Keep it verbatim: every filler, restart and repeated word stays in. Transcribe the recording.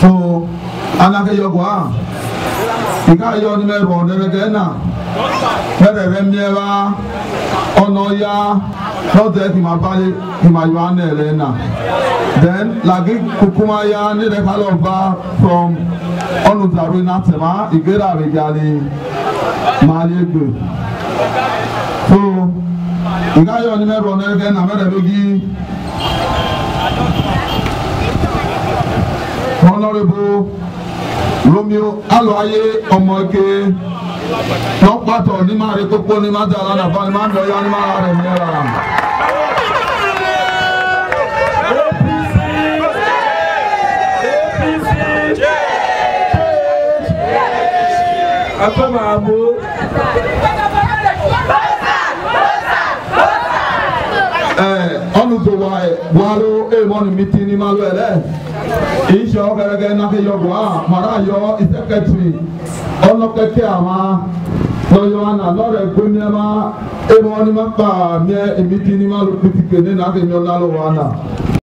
So, anake yogwa. Ika yo ni me ro ne ke na. Mere re mieva ono ya no de ki ma bale ki ma yo anele na. Then lagi kukuma ya ni de kaloba from onu zaru na tema igera be jali mali gbe. So, ika yo ni me ro ne ke na mere logi Honorable Romeo Aloye Omoke no pato ni ma re popo ni ma dala na ba ni ma ndo ya ni ma re mera apa mamu eh onu to wa walo e mo ni meeting ni ma lo ele Isho kẹrẹkẹ náà kẹ yọ bọ̀ á màrá yọ ìsẹ́kẹ̀tì ọlọ́kẹ́kẹ́ àmà lọ́yọ̀ àná lọ́rẹ̀ gbẹ́mìẹ́ má ẹ̀mọ́ ni má pa mìẹ́ èmi kí ni má lọ pété kéde náà kẹ yọ náà lọ́wọ́ àná.